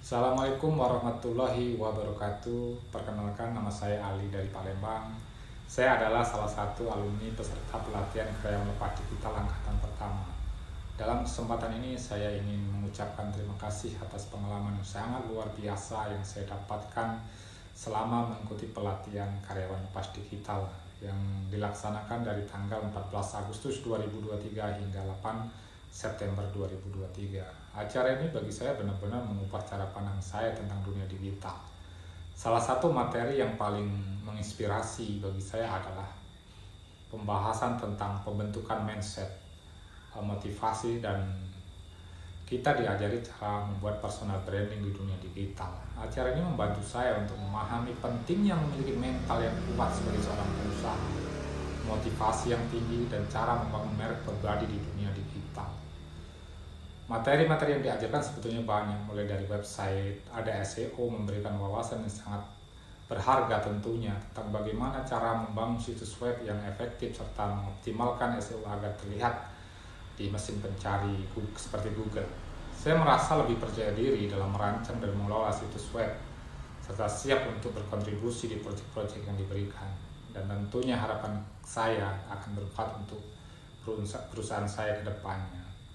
Assalamualaikum warahmatullahi wabarakatuh. Perkenalkan, nama saya Ali dari Palembang. Saya adalah salah satu alumni peserta pelatihan karyawan lepas digital angkatan pertama. Dalam kesempatan ini saya ingin mengucapkan terima kasih atas pengalaman yang sangat luar biasa yang saya dapatkan selama mengikuti pelatihan karyawan lepas digital yang dilaksanakan dari tanggal 14 Agustus 2023 hingga 8 September 2023. Acara ini bagi saya benar-benar mengubah cara pandang saya tentang dunia digital. Salah satu materi yang paling menginspirasi bagi saya adalah pembahasan tentang pembentukan mindset, motivasi, dan kita diajari cara membuat personal branding di dunia digital. Acara ini membantu saya untuk memahami pentingnya memiliki mental yang kuat sebagai seorang pengusaha, motivasi yang tinggi, dan cara membangun merek pribadi di dunia digital. Materi-materi yang diajarkan sebetulnya banyak, mulai dari website, ada SEO memberikan wawasan yang sangat berharga tentunya tentang bagaimana cara membangun situs web yang efektif serta mengoptimalkan SEO agar terlihat di mesin pencari seperti Google. Saya merasa lebih percaya diri dalam merancang dan mengelola situs web serta siap untuk berkontribusi di proyek-proyek yang diberikan, dan tentunya harapan saya akan bermanfaat untuk perusahaan saya ke depannya.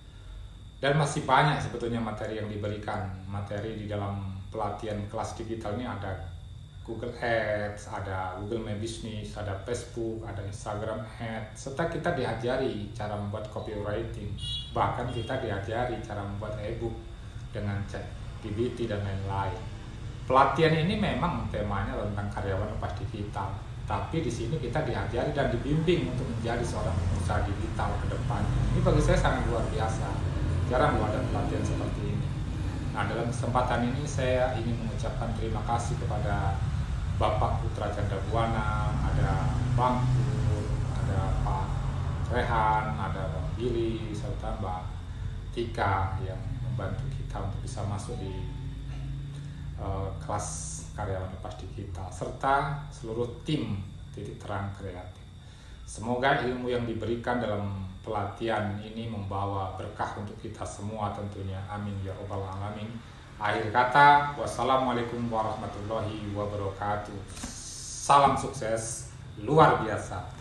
Dan masih banyak sebetulnya materi yang diberikan. Materi di dalam pelatihan kelas digital ini ada Google Ads, ada Google My Business, ada Facebook, ada Instagram Ads, serta kita diajari cara membuat copywriting. Bahkan kita diajari cara membuat e-book dengan ChatGPT dan lain-lain. Pelatihan ini memang temanya tentang karyawan lepas digital, tapi di sini kita diajari dan dibimbing untuk menjadi seorang pengusaha digital ke depan. Ini bagi saya sangat luar biasa. Jarang ada pelatihan seperti ini. Nah, dalam kesempatan ini saya ingin mengucapkan terima kasih kepada Bapak Putra Candabuana, ada Bang Pur, ada Pak Rehan, ada Bang Billy, serta Mbak Tika yang membantu kita untuk bisa masuk di kelas karyawan lepas digital, serta seluruh tim Titik Terang Kreatif. Semoga ilmu yang diberikan dalam pelatihan ini membawa berkah untuk kita semua tentunya. Amin ya rabbal alamin. Akhir kata, wassalamualaikum warahmatullahi wabarakatuh. Salam sukses luar biasa.